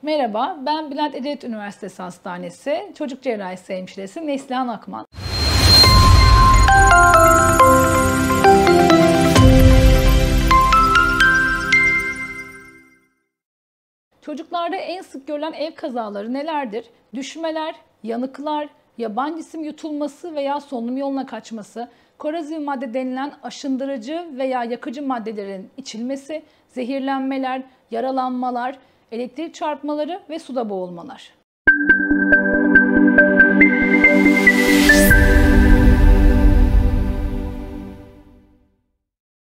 Merhaba, ben Bülent Ecevit Üniversitesi Hastanesi Çocuk Cerrahisi Hemşiresi Neslihan Akman. Çocuklarda en sık görülen ev kazaları nelerdir? Düşmeler, yanıklar, yabancı cisim yutulması veya solunum yoluna kaçması, korozif madde denilen aşındırıcı veya yakıcı maddelerin içilmesi, zehirlenmeler, yaralanmalar, elektrik çarpmaları ve suda boğulmalar.